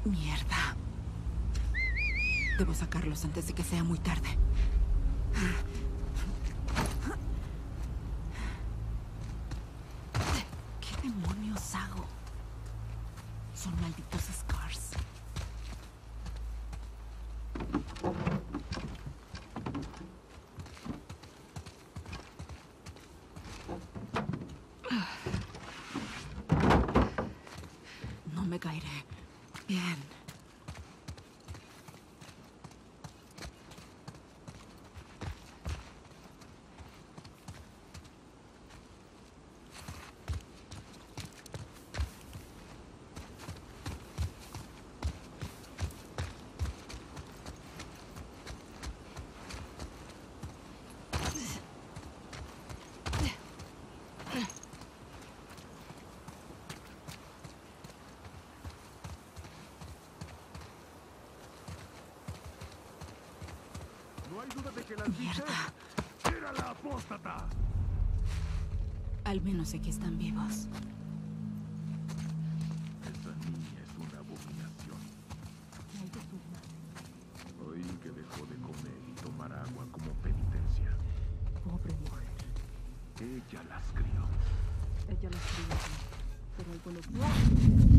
Mierda. Debo sacarlos antes de que sea muy tarde. ¿Qué demonios hago? Son malditos Scars. No me caeré. Bien. No hay duda de que las Mierda. dices. ¡Era la apóstata! Al menos sé que están vivos. Esa niña es una abominación. Oí que dejó de comer y tomar agua como penitencia. Pobre mujer. Ella las crió. Ella las crió, pero algunos...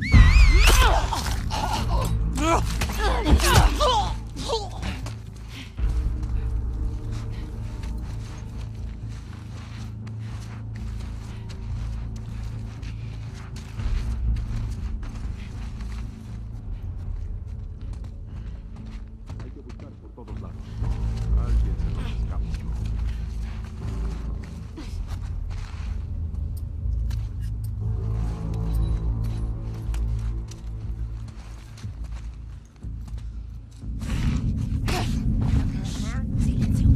Hay que buscar por todos lados. Alguien se nos escapó. Silencio.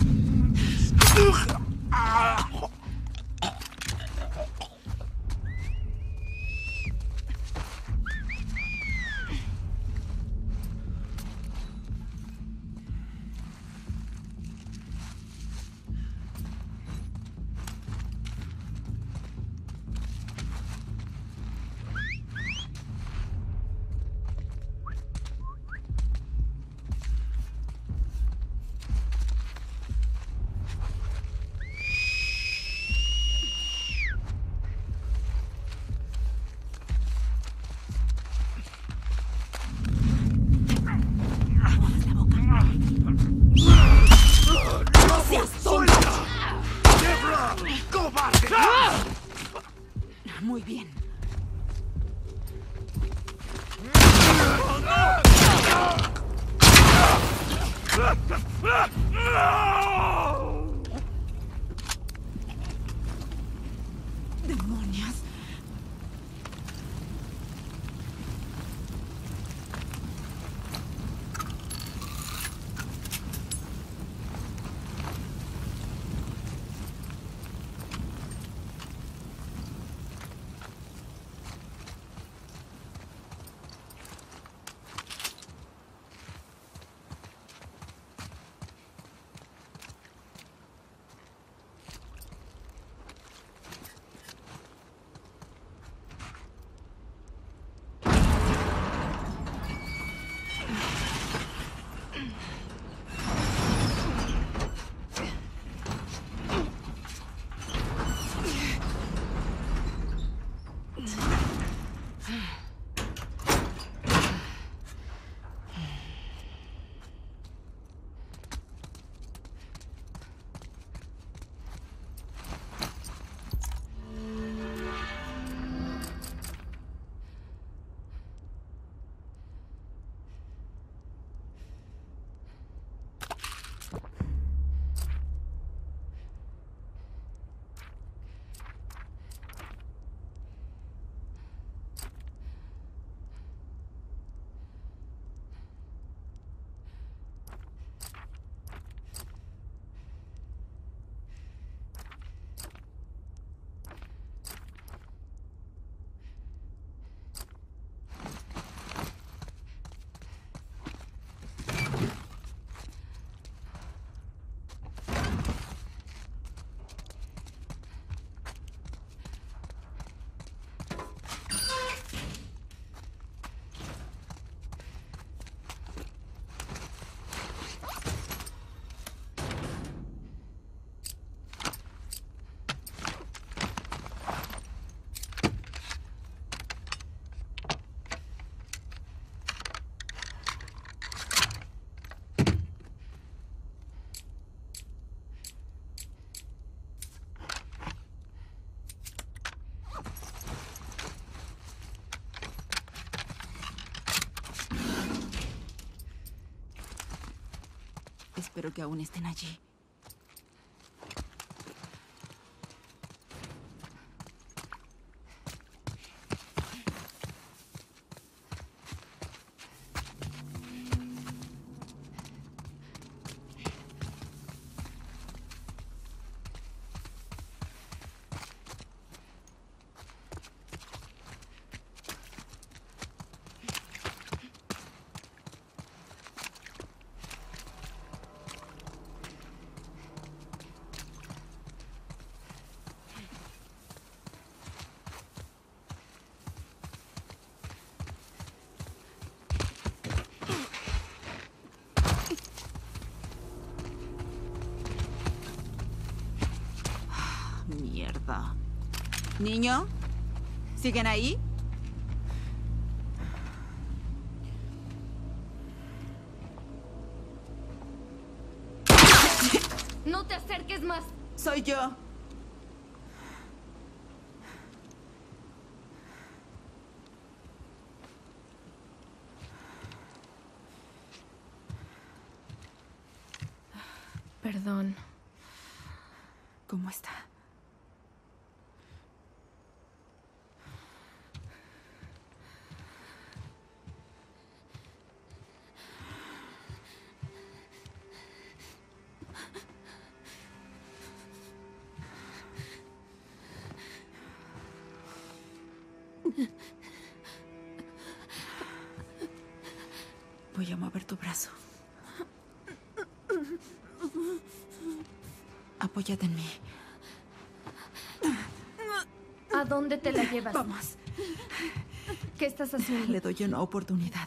Mueves la boca. ¡No seas tonto! ¡Debra! ¡Cobarde! Muy bien. ¡Demonios! Espero que aún estén allí. Mierda. ¿Niño? ¿Siguen ahí? ¡No te acerques más! Soy yo. Perdón. ¿Cómo está? Voy a mover tu brazo. Apóyate en mí. ¿A dónde te la llevas? Vamos. ¿Qué estás haciendo? Le doy una oportunidad.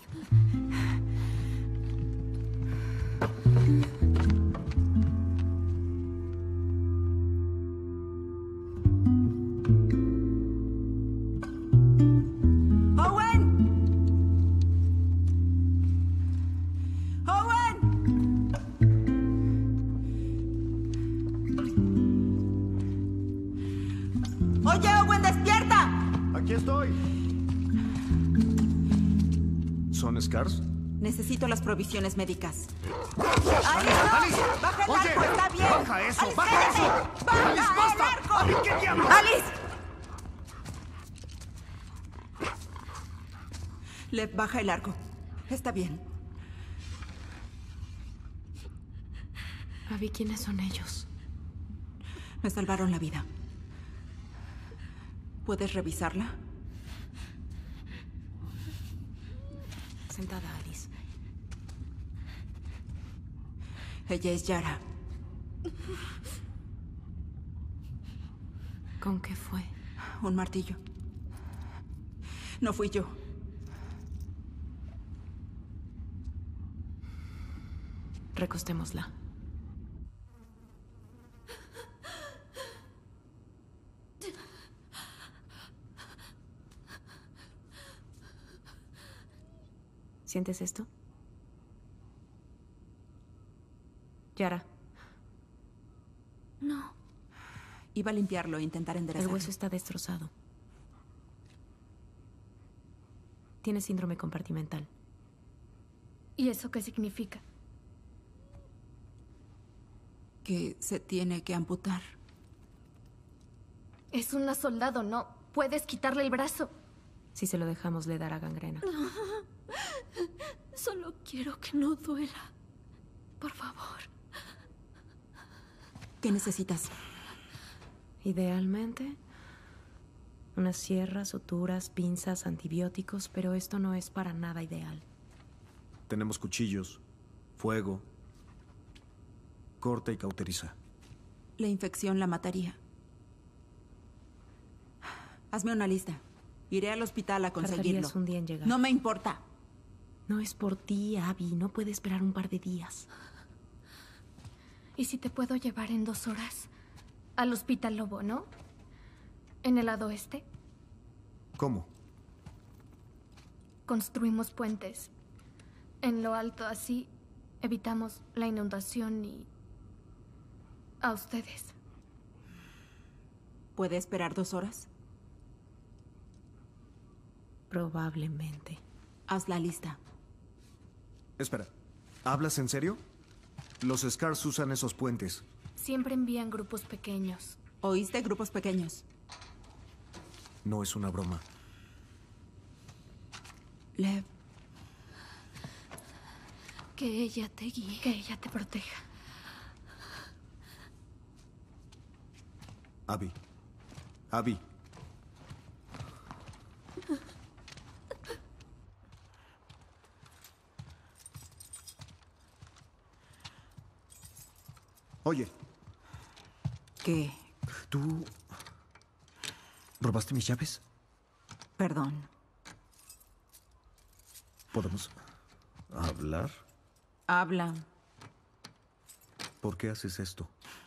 ¡Owen! ¡Owen! ¡Oye, Owen, despierta! ¡Aquí estoy! ¿Son Scars? Necesito las provisiones médicas. ¡Alice! ¡Baja el ¡Oye! arco! ¡Está bien! ¡Baja eso! ¡Alice, ¡Baja espérate! eso! ¡Baja ¡Alice, el basta! arco! ¡Alice, qué diablos! ¡Alice! Lev, baja el arco. Está bien. Abby, ¿quiénes son ellos? Me salvaron la vida. ¿Puedes revisarla? Sentada, Alice. Ella es Yara. ¿Con qué fue? Un martillo. No fui yo. Recostémosla. ¿Sientes esto? Yara, No. Iba a limpiarlo e intentar el enderezarlo. hueso está destrozado. Tiene síndrome compartimental. ¿Y eso qué significa? Que se tiene que amputar. Es una soldado, no. Puedes quitarle el brazo. Si se lo dejamos, le dará gangrena. Solo quiero que no duela. Por favor. ¿Qué necesitas? Idealmente, unas sierras, suturas, pinzas, antibióticos, pero esto no es para nada ideal. Tenemos cuchillos, fuego, corta y cauteriza. La infección la mataría. Hazme una lista. Iré al hospital a conseguirlo. Tardarías un día en llegar. No me importa. No es por ti, Abby. No puede esperar un par de días. ¿Y si te puedo llevar en 2 horas? Al Hospital Lobo, ¿no? En el lado oeste. ¿Cómo? Construimos puentes. En lo alto, así evitamos la inundación y... a ustedes. ¿Puede esperar 2 horas? Probablemente. Haz la lista. Espera, ¿hablas en serio? Los Scars usan esos puentes. Siempre envían grupos pequeños. ¿Oíste? Grupos pequeños. No es una broma. Lev. Que ella te guíe. Que ella te proteja. Abby. Abby. Oye, ¿Qué? ¿tú robaste mis llaves? Perdón. ¿Podemos hablar? Habla. ¿Por qué haces esto?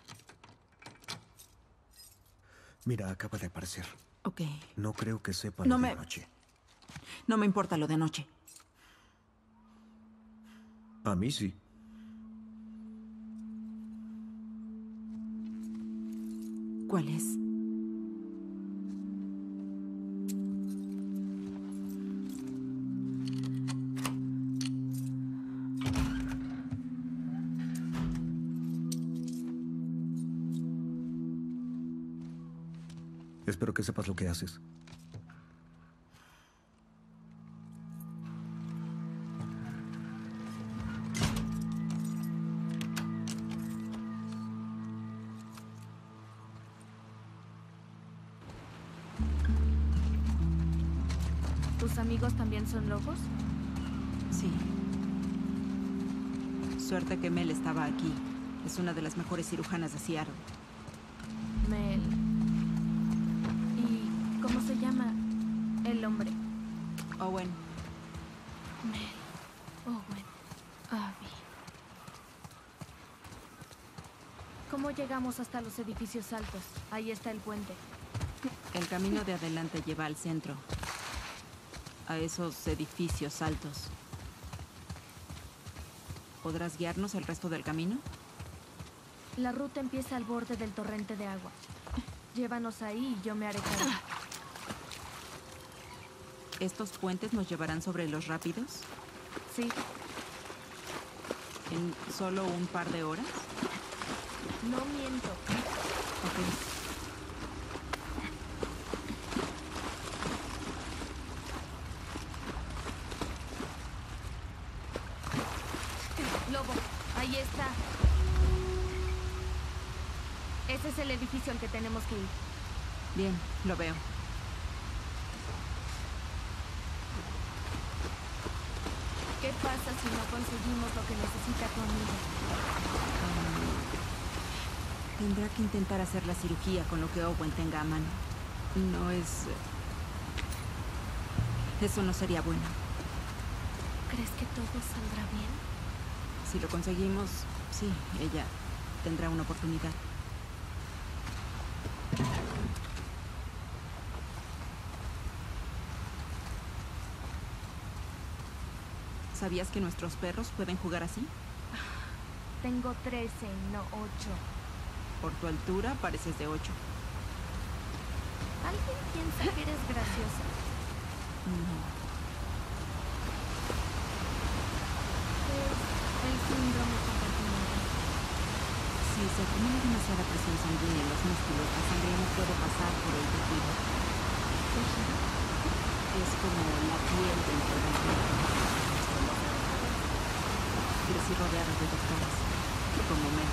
Mira, acaba de aparecer. Ok. No creo que sepa No lo me- de anoche. No me importa lo de anoche. A mí sí. ¿Cuál es? Espero que sepas lo que haces. ¿Tus amigos también son lobos? Sí. Suerte que Mel estaba aquí. Es una de las mejores cirujanas de Seattle. Mel. ¿Y cómo se llama el hombre? Owen. Mel. Owen. Abby. ¿Cómo llegamos hasta los edificios altos? Ahí está el puente. El camino de adelante lleva al centro. A esos edificios altos. ¿Podrás guiarnos el resto del camino? La ruta empieza al borde del torrente de agua. Llévanos ahí y yo me haré cargo. ¿Estos puentes nos llevarán sobre los rápidos? Sí, ¿En solo un par de horas? no miento. Ok. Lobo, ahí está. Ese es el edificio al que tenemos que ir. Bien, lo veo. ¿Qué pasa si no conseguimos lo que necesita tu amigo? Tendrá que intentar hacer la cirugía con lo que Owen tenga a mano. No es... Eso no sería bueno. ¿Crees que todo saldrá bien? Si lo conseguimos, sí, ella tendrá una oportunidad. ¿Sabías que nuestros perros pueden jugar así? Tengo 13, no 8. Por tu altura pareces de 8. ¿Alguien piensa que eres graciosa? No. Es el síndrome compartimental. Si se acumula demasiada presión sanguínea en los músculos, la sangre no puede pasar por el tejido. Es como la piel dentro del cuerpo. Crecí rodeada de doctores, como Mel.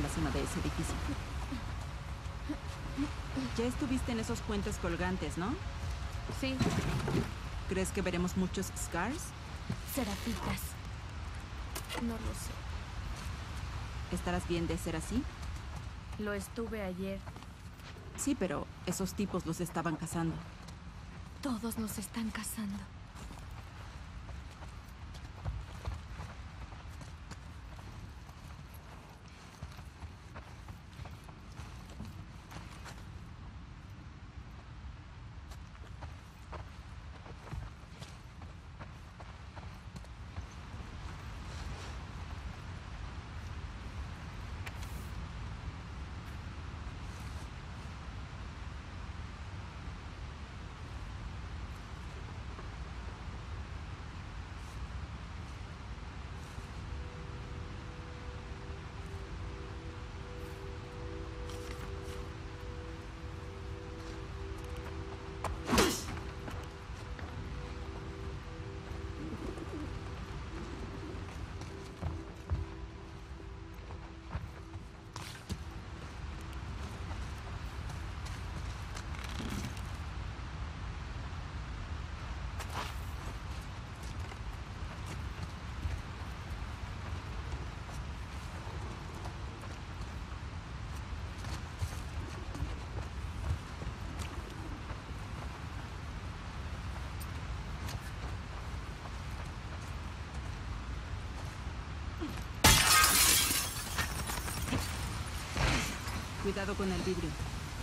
cima de ese edificio. Ya estuviste en esos puentes colgantes, ¿no? Sí, ¿Crees que veremos muchos Scars? serafitas. No lo sé. ¿Estarás bien de ser así? Lo estuve ayer. Sí, pero esos tipos los estaban cazando. Todos nos están cazando. Cuidado con el vidrio.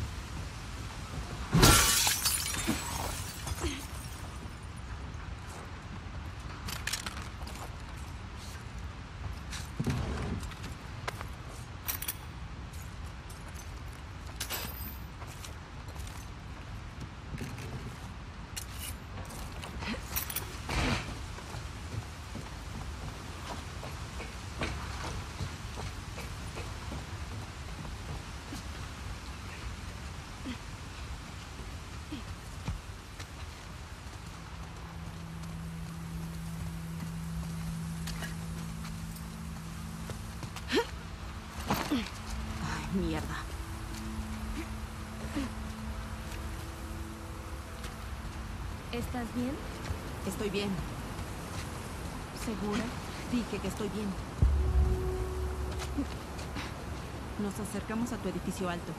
Ay, mierda. ¿Estás bien? Estoy bien. ¿Segura? Dije que estoy bien. Nos acercamos a tu edificio alto.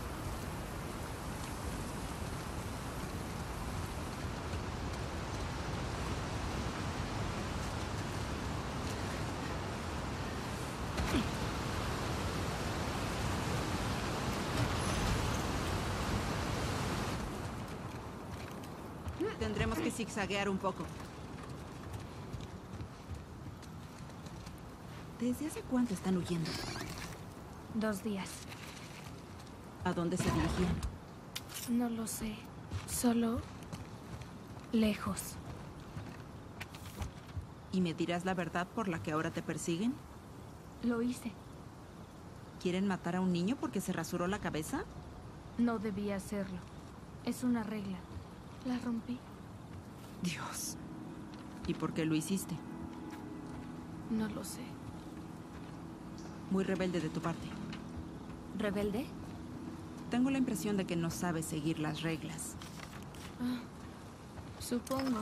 Tendremos que zigzaguear un poco. ¿Desde hace cuánto están huyendo? 2 días. ¿A dónde se dirigían? No lo sé. Solo... lejos. ¿Y me dirás la verdad por la que ahora te persiguen? Lo hice. ¿Quieren matar a un niño porque se rasuró la cabeza? No debía hacerlo. Es una regla. La rompí. Dios. ¿Y por qué lo hiciste? No lo sé. Muy rebelde de tu parte. ¿Rebelde? Tengo la impresión de que no sabes seguir las reglas. Supongo.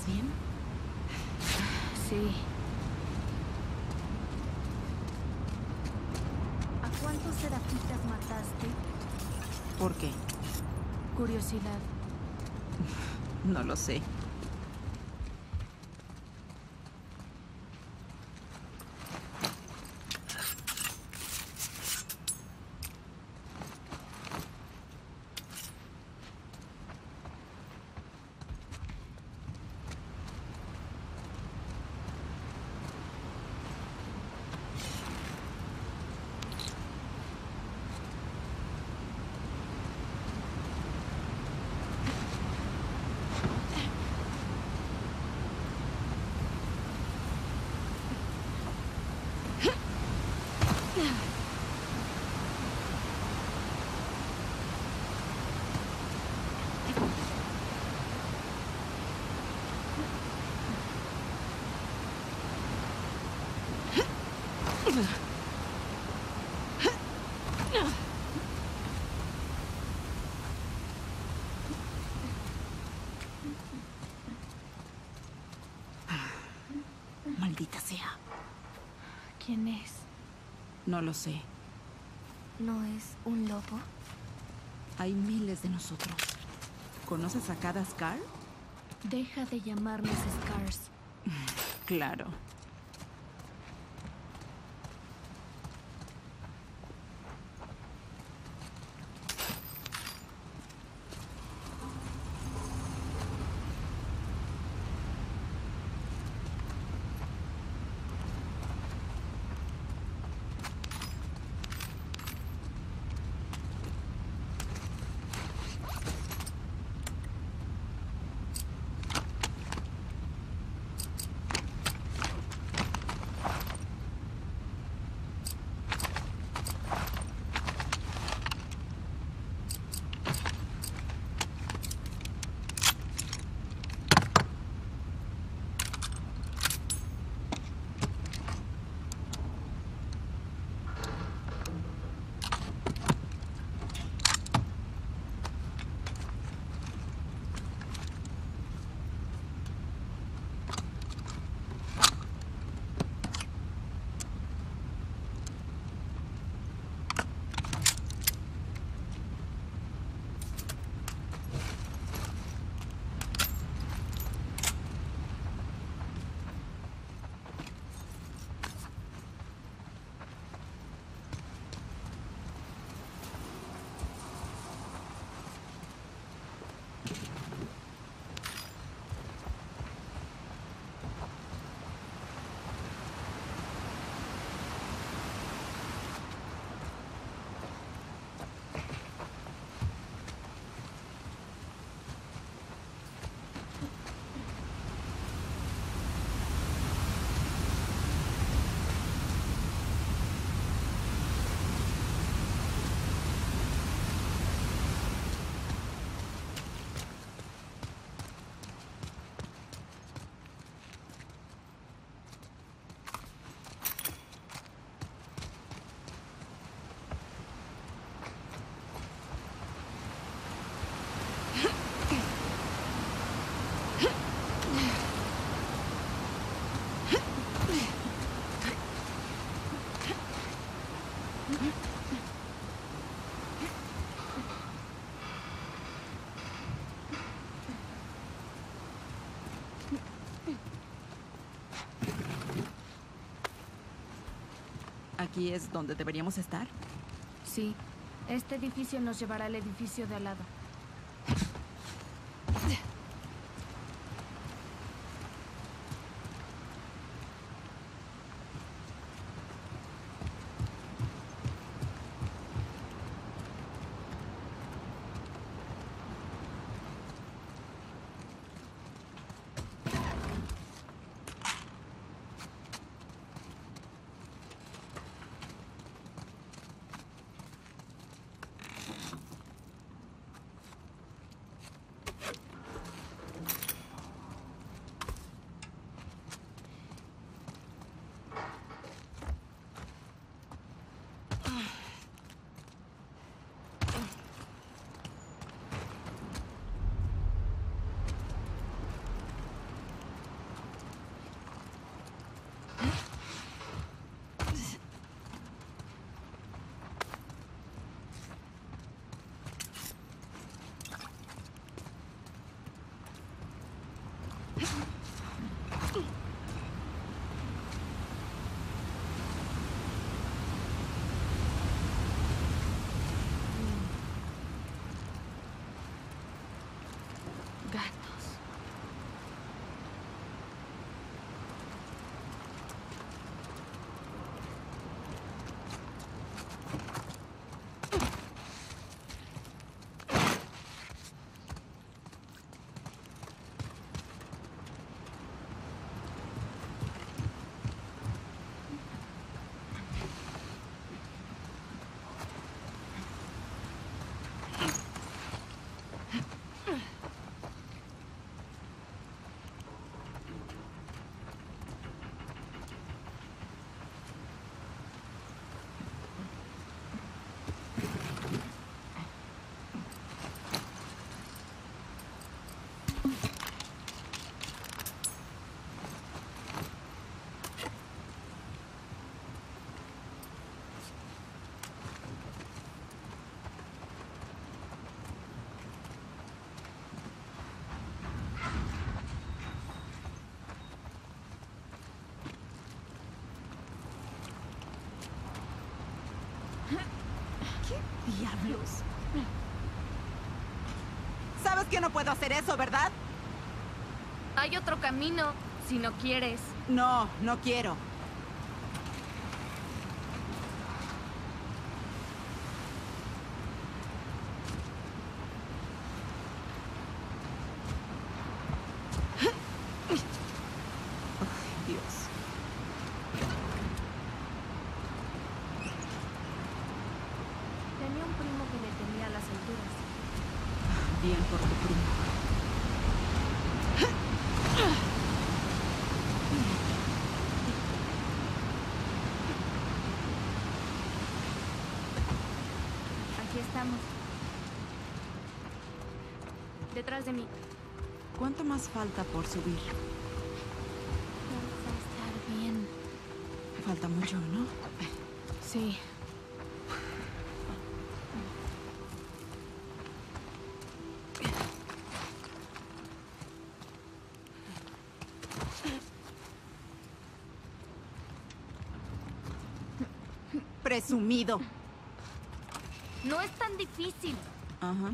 ¿Estás bien? Sí. ¿A cuántos serafitas mataste? ¿Por qué? Curiosidad. No lo sé. Maldita sea. ¿Quién es? No lo sé. ¿No es un lobo? Hay miles de nosotros. ¿Conoces a cada Scar? Deja de llamarnos Scars. Claro. ¿Aquí es donde deberíamos estar? Sí. Este edificio nos llevará al edificio de al lado. Diablos. Sabes que no puedo hacer eso, ¿verdad? Hay otro camino, si no quieres. No, no quiero. Ay, Dios. Tenía un primo que le temía a las alturas. Bien por tu primo. Aquí estamos. Detrás de mí. ¿Cuánto más falta por subir? Vas a estar bien. Falta mucho, ¿no? Sí. Presumido. No es tan difícil. Ajá.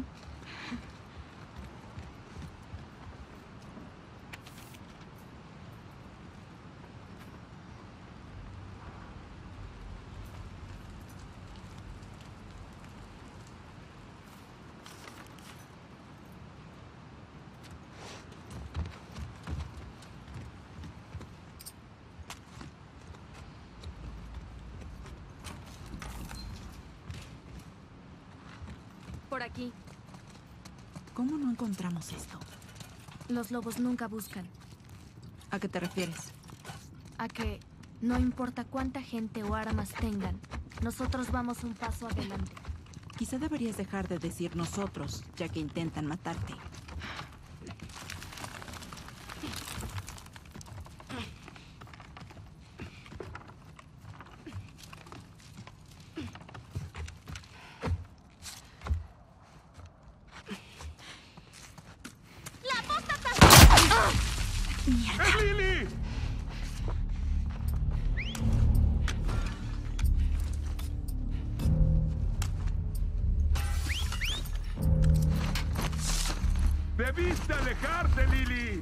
Por aquí. ¿Cómo no encontramos esto? Los lobos nunca buscan. ¿A qué te refieres? A que no importa cuánta gente o armas tengan, nosotros vamos un paso adelante. Quizá deberías dejar de decir nosotros, ya que intentan matarte. ¡Es Lily! ¡Debiste alejarte, Lily!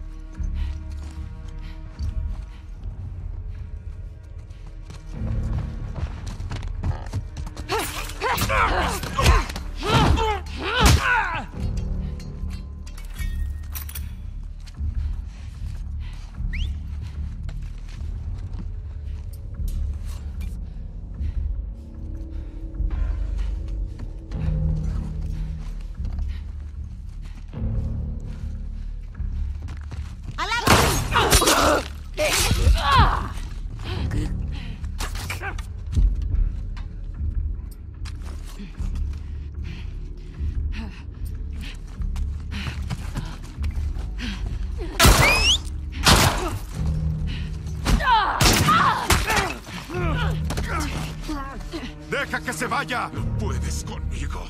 ¡Deja que se vaya! No puedes conmigo.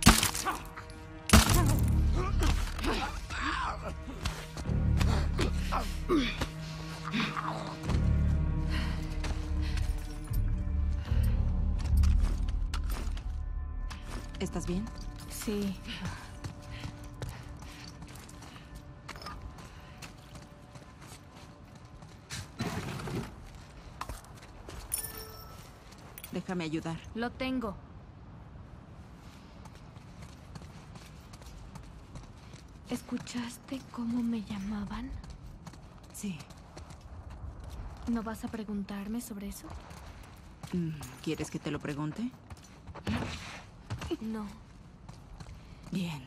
¿Estás bien? Sí. Déjame ayudar. Lo tengo. ¿Escuchaste cómo me llamaban? Sí. ¿No vas a preguntarme sobre eso? ¿Quieres que te lo pregunte? No. Bien.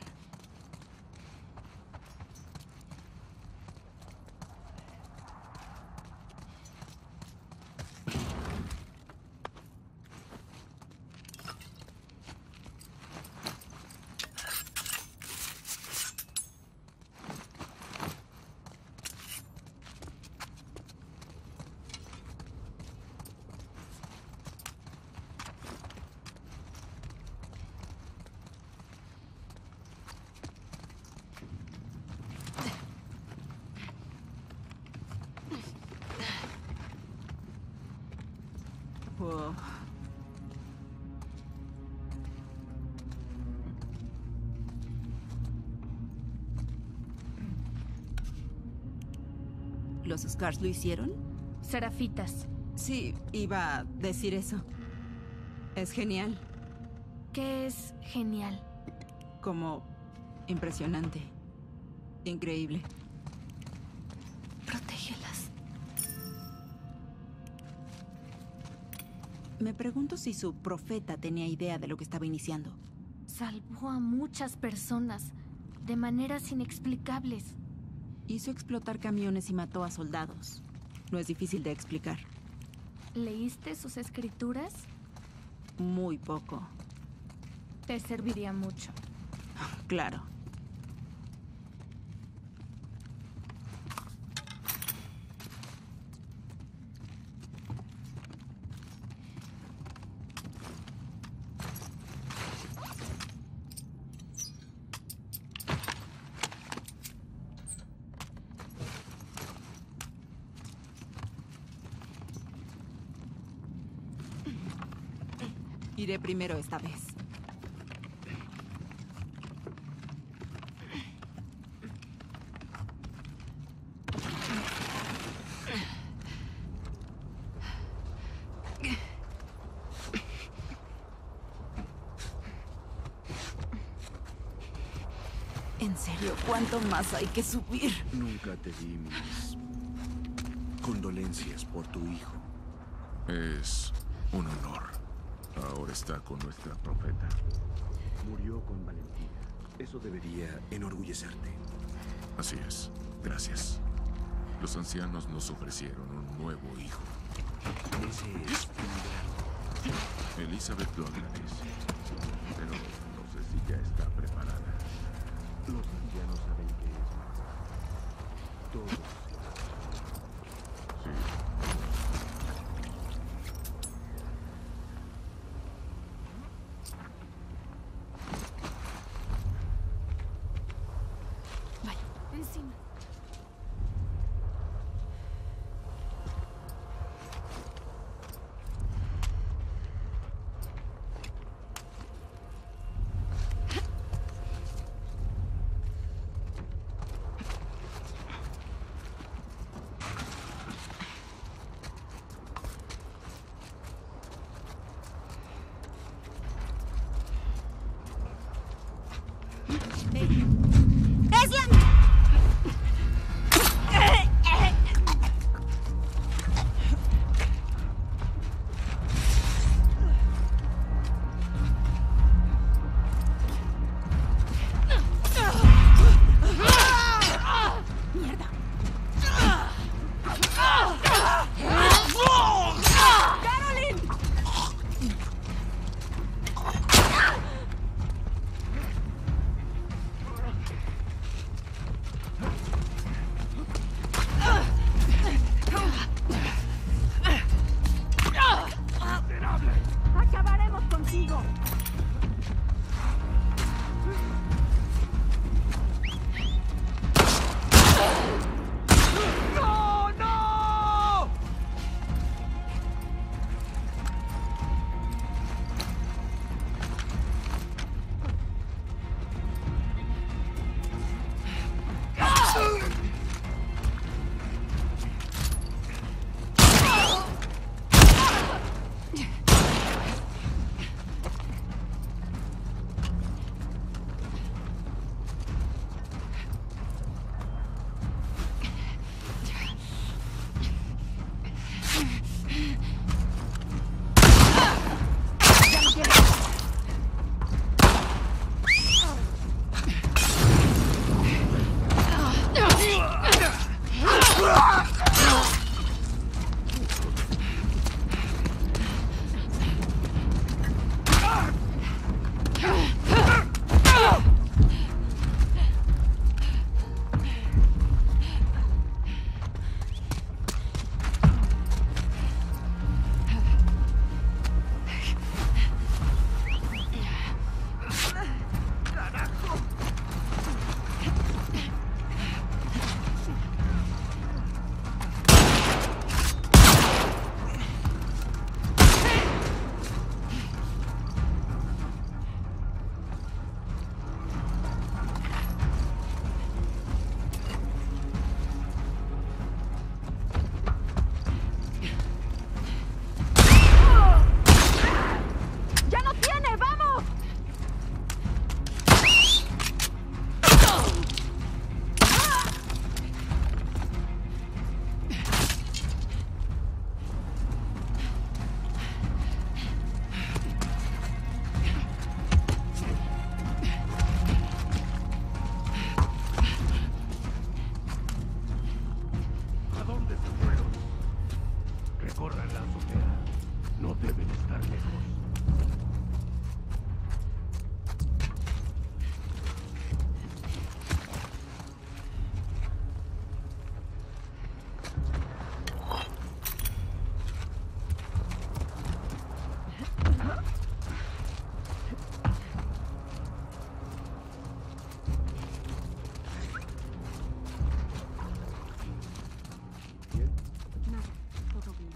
Oh. ¿Los Scars lo hicieron? Serafitas. Sí, iba a decir eso. Es genial. ¿Qué es genial? Como impresionante. Increíble. Protégelas. Me pregunto si su profeta tenía idea de lo que estaba iniciando. Salvó a muchas personas de maneras inexplicables. Hizo explotar camiones y mató a soldados. No es difícil de explicar. ¿Leíste sus escrituras? Muy poco. Te serviría mucho. Claro. Iré primero esta vez. En serio, ¿cuánto más hay que subir? Nunca te di mis condolencias por tu hijo. Es un honor. Ahora está con nuestra profeta. Murió con valentía. Eso debería enorgullecerte. Así es. Gracias. Los ancianos nos ofrecieron un nuevo hijo. Ese es un gran... Elizabeth lo agradece. Pero no sé si ya está preparada. Los ancianos saben que es más. Todos. Sí. Vaya, encima. dónde se fueron. Recorran la azotea. No deben estar lejos. Nada, todo bien.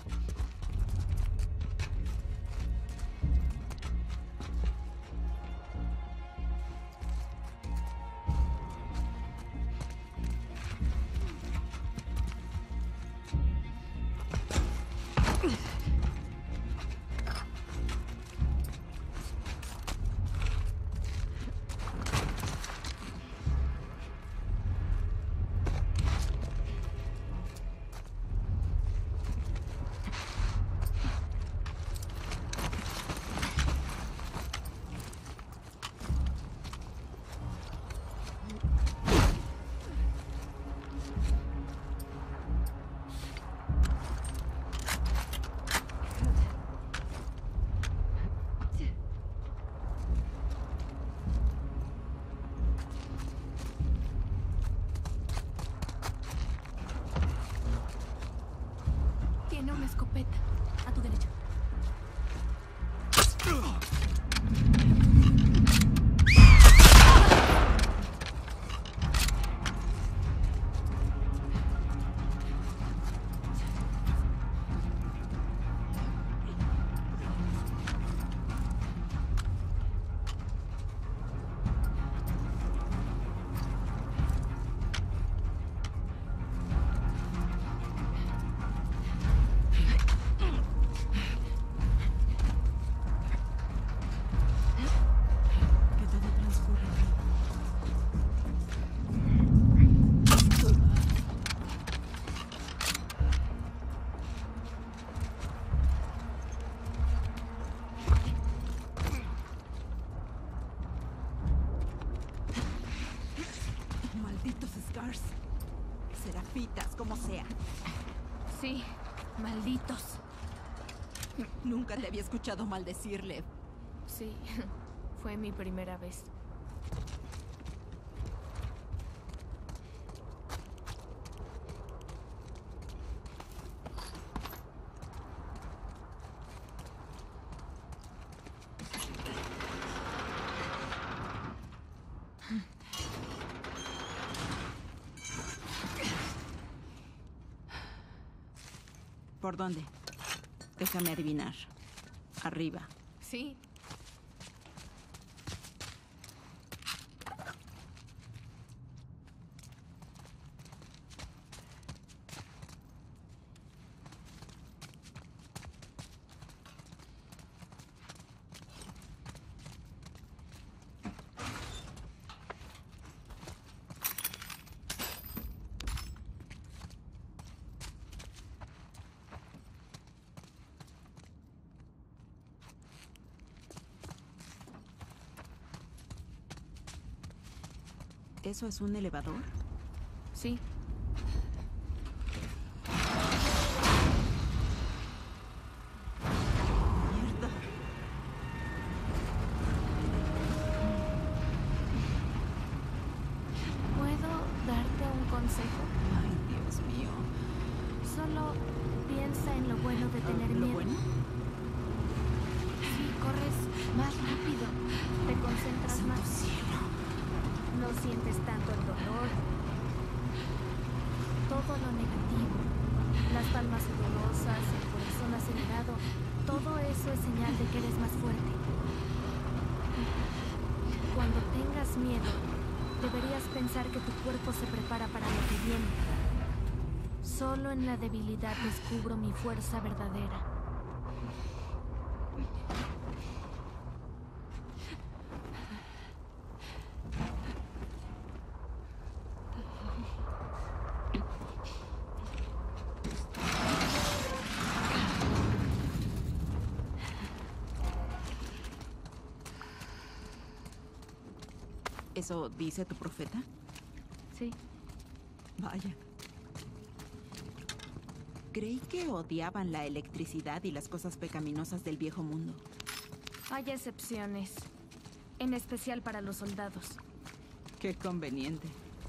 Tiene una escopeta. A tu derecha. Que todo transcurra bien. Malditos Scars. Serafitas, como sea. Sí, malditos. Nunca te había escuchado maldecirle. Sí, fue mi primera vez. ¿Por dónde? Déjame adivinar. Arriba. Sí. ¿Eso es un elevador? Sí. Mierda. ¿Puedo darte un consejo? Ay, Dios mío. Solo piensa en lo bueno de tener ¿Lo miedo. bueno? Si corres más rápido, te concentras Santo más. cielo. No sientes tanto el dolor. Todo lo negativo. Las palmas sudorosas, el corazón acelerado. Todo eso es señal de que eres más fuerte. Cuando tengas miedo, deberías pensar que tu cuerpo se prepara para lo que viene. Solo en la debilidad descubro mi fuerza verdadera. ¿Eso dice tu profeta? Sí. Vaya. Creí que odiaban la electricidad y las cosas pecaminosas del viejo mundo. Hay excepciones, en especial para los soldados. Qué conveniente.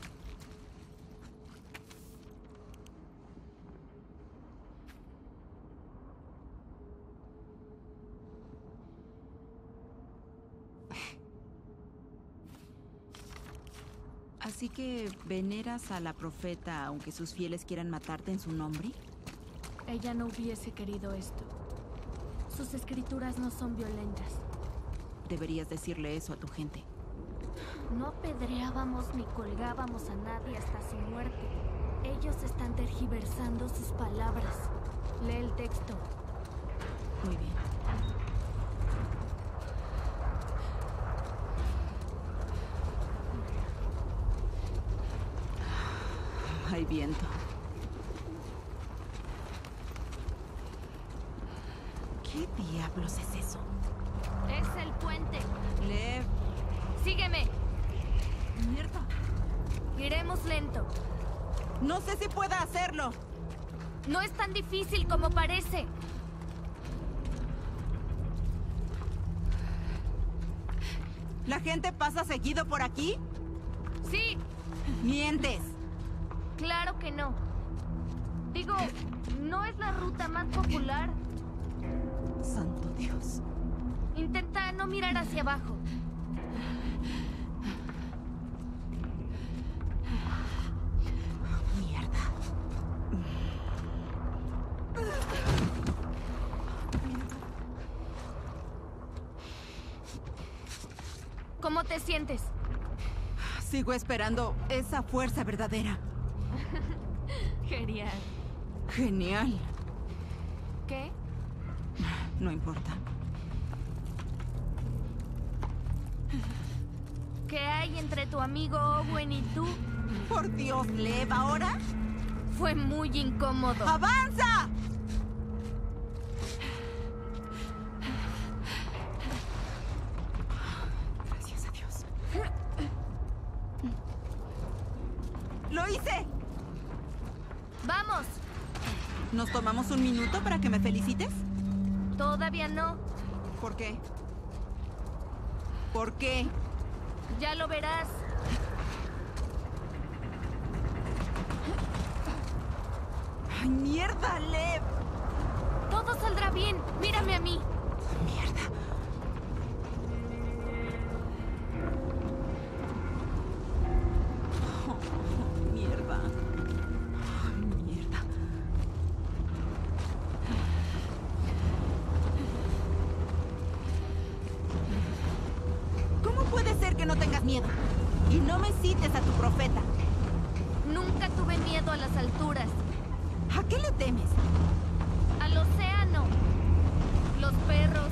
Así que veneras a la profeta aunque sus fieles quieran matarte en su nombre. Ella no hubiese querido esto. Sus escrituras no son violentas. Deberías decirle eso a tu gente. No apedreábamos ni colgábamos a nadie hasta su muerte. Ellos están tergiversando sus palabras. Lee el texto. Muy bien. Hay viento. ¿Qué diablos es eso? Es el puente. Lev. Sígueme. Mierda. Iremos lento. No sé si pueda hacerlo. No es tan difícil como parece. ¿La gente pasa seguido por aquí? Sí, Mientes. claro que no. Digo, no es la ruta más popular. Santo Dios. Intenta no mirar hacia abajo. Mierda. ¿Cómo te sientes? Sigo esperando esa fuerza verdadera. Genial. Genial. ¿Qué? No importa. ¿Qué hay entre tu amigo Owen y tú? Por Dios, Lev, ¿ahora? Fue muy incómodo. ¡Avanza! Gracias a Dios. ¡Lo hice! ¡Vamos! ¿Nos tomamos un minuto para que me felicites? Todavía no. ¿Por qué? ¿Por qué? Ya lo verás. ¡Ay, mierda, Lev! Todo saldrá bien. Mírame a mí. ¡Mierda! Oh, mierda. Mierda. ¿Cómo puede ser que no tengas miedo? Y no me cites a tu profeta. Nunca tuve miedo a las alturas. ¿A qué le temes? Al océano. Los perros.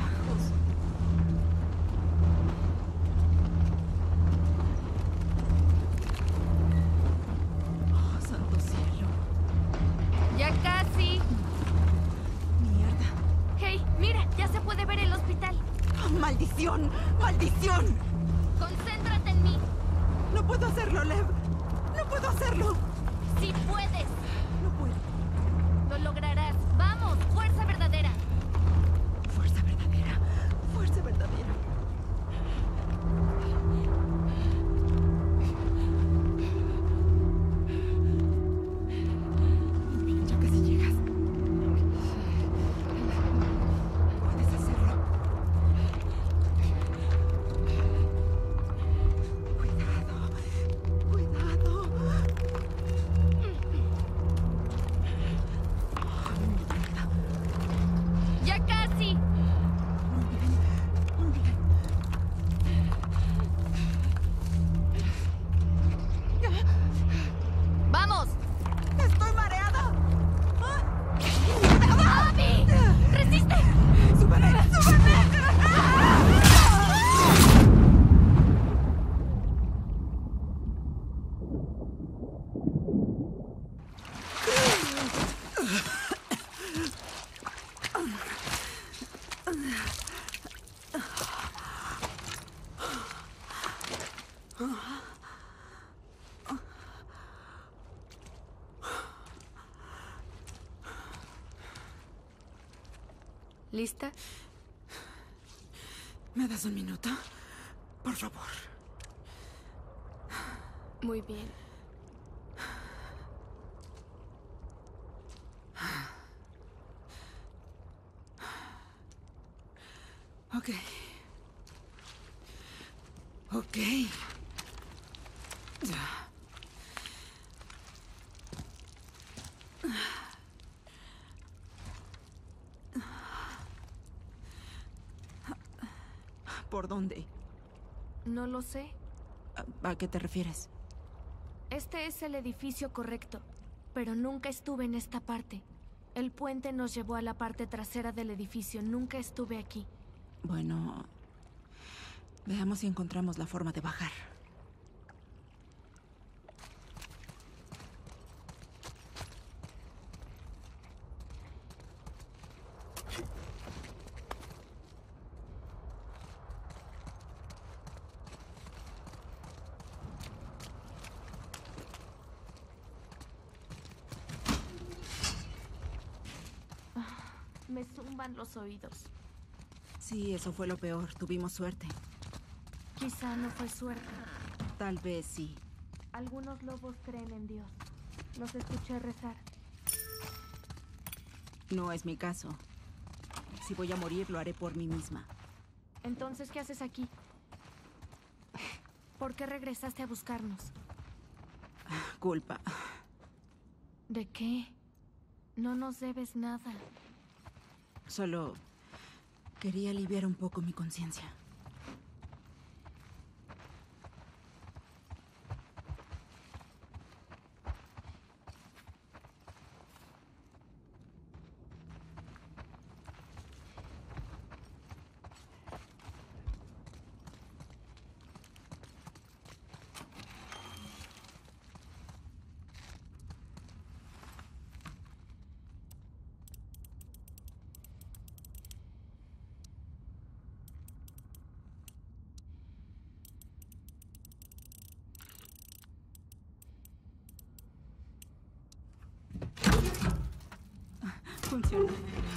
Oh, santo cielo. Ya casi. Mierda. Hey, mira, ya se puede ver el hospital. Oh, ¡maldición! ¡Maldición! Concéntrate en mí. No puedo hacerlo, Lev. No puedo hacerlo. Si puedes. No puedo. Lo lograrás. Vamos, fuerza verdadera. Fuerza verdadera. Fuerza verdadera. Muy bien, ya casi llegas. Puedes hacerlo. Cuidado. Cuidado. Ya casi. Muy bien. Vamos. ¡Estoy mareada! ¡Ah! ¡Abby! ¡Resiste! ¡Súbeme! ¡Súbeme! ¿Lista? ¿Me das un minuto? Por favor. Muy bien. Ok. Ok. Ya. ¿Por dónde? No lo sé. ¿A qué te refieres? Este es el edificio correcto, pero nunca estuve en esta parte. El puente nos llevó a la parte trasera del edificio. Nunca estuve aquí. Bueno, veamos si encontramos la forma de bajar. Me zumban los oídos. Sí, eso fue lo peor. Tuvimos suerte. Quizá no fue suerte. Tal vez sí. Algunos lobos creen en Dios. Los escuché rezar. No es mi caso. Si voy a morir, lo haré por mí misma. Entonces, ¿qué haces aquí? ¿Por qué regresaste a buscarnos? Culpa. ¿De qué? No nos debes nada. Solo quería aliviar un poco mi conciencia. Funcionó.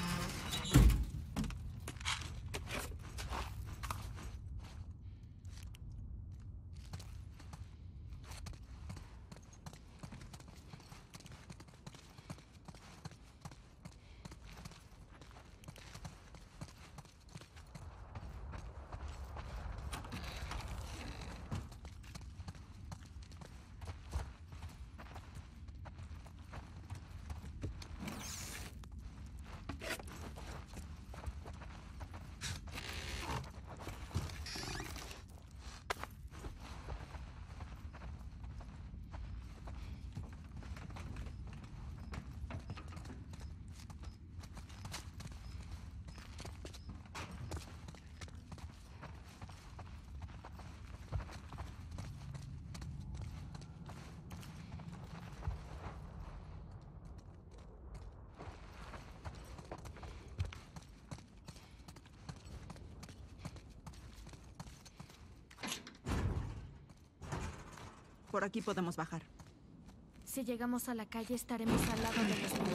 Por aquí podemos bajar. Si llegamos a la calle, estaremos al lado del hospital.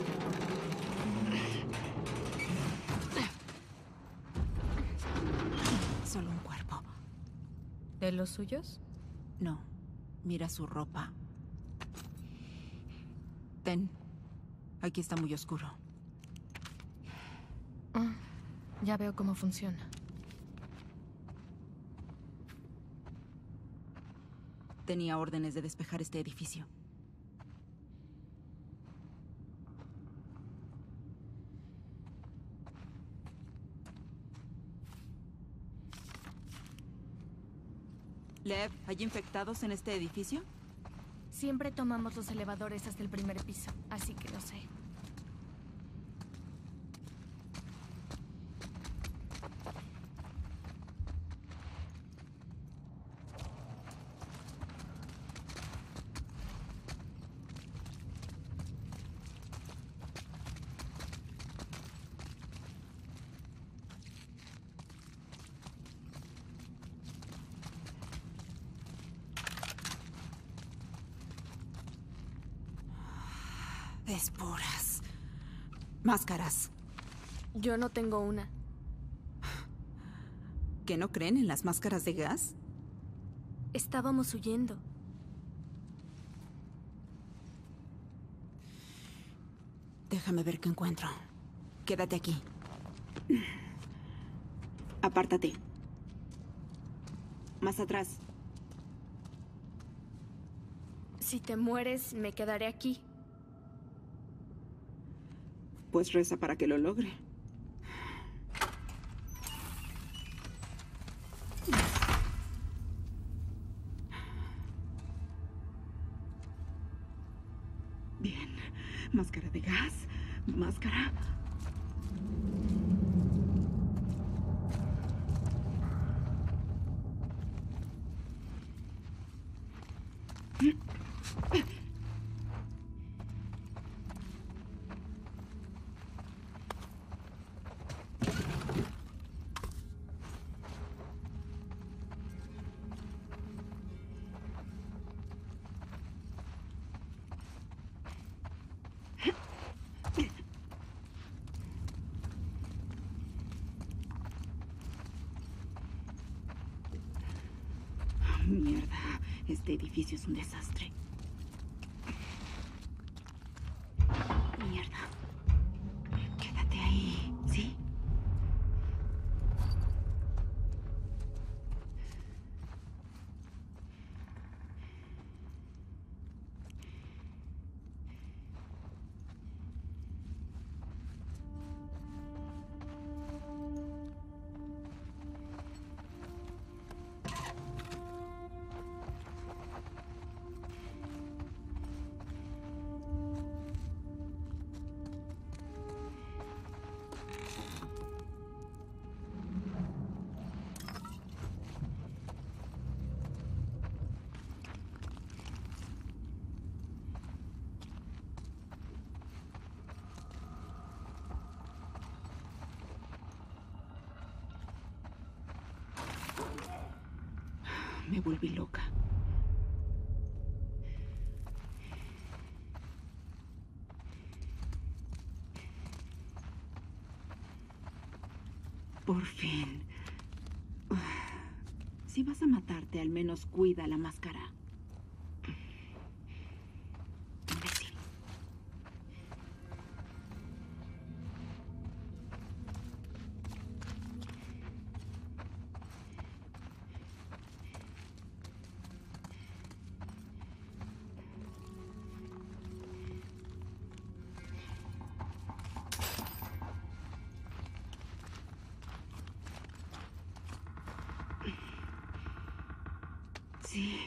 Solo un cuerpo. ¿De los suyos? No. Mira su ropa. Ten. Aquí está muy oscuro. Ya veo cómo funciona. Tenía órdenes de despejar este edificio. Lev, ¿hay infectados en este edificio? Siempre tomamos los elevadores hasta el primer piso, así que lo sé. Esporas. Máscaras. Yo no tengo una. ¿Que no creen en las máscaras de gas? Estábamos huyendo. Déjame ver qué encuentro. Quédate aquí. Apártate. Más atrás. Si te mueres, me quedaré aquí. Pues reza para que lo logre. Bien. Máscara de gas. Máscara. Mierda, este edificio es un desastre. Mierda. Quédate ahí, ¿sí? Me volví loca. Por fin. Si vas a matarte, al menos cuida la máscara. Imbécil. Sí.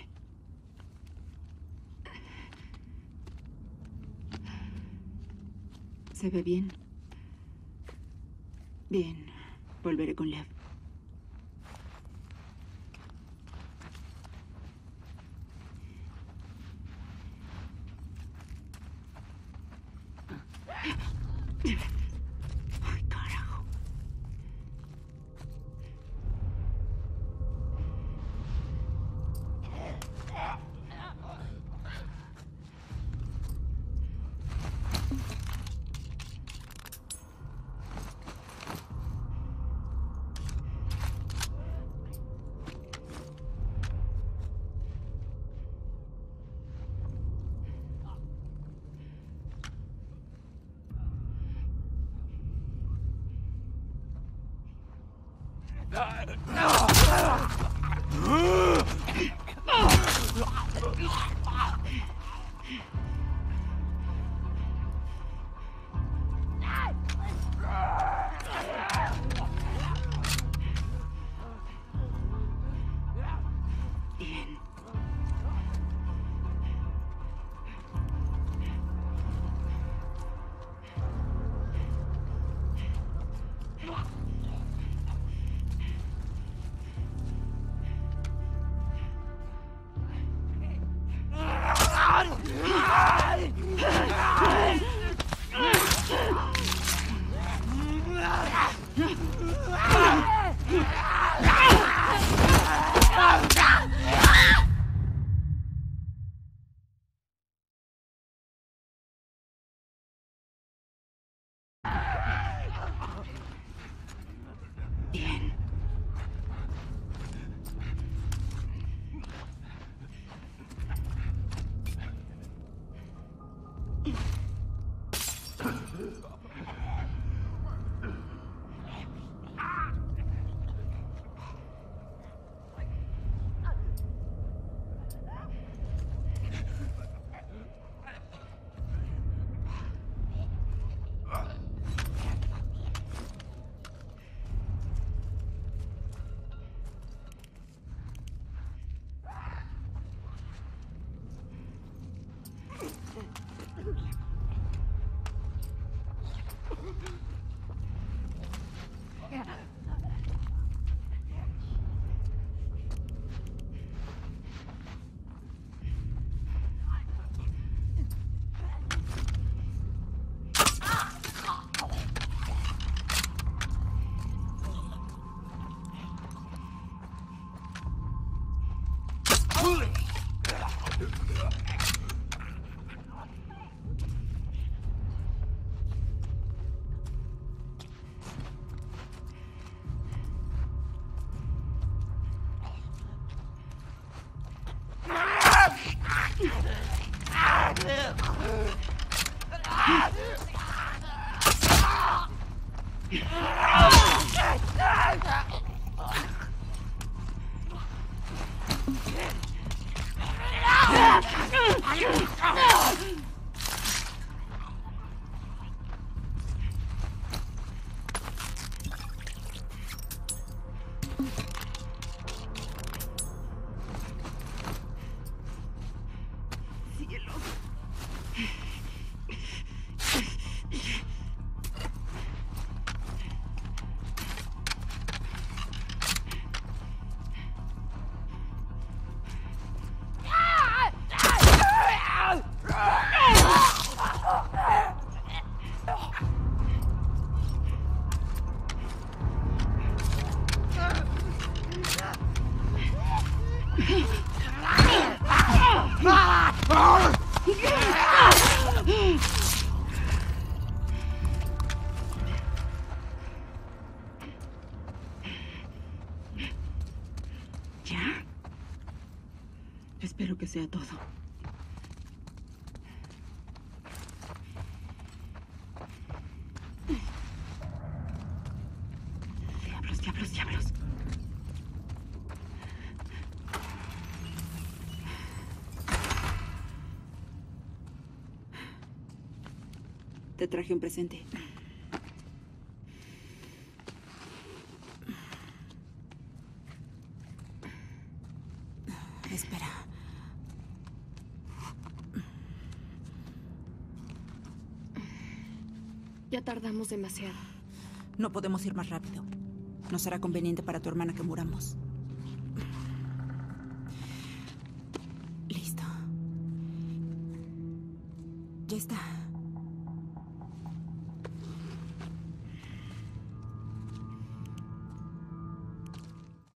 ¿Se ve bien? Bien. Volveré con Lev. Ay, carajo. Bien. ¿Ya? Espero que sea todo. Diablos, diablos, diablos. Te traje un presente. Espera. Ya tardamos demasiado. No podemos ir más rápido. No será conveniente para tu hermana que muramos. Listo. Ya está.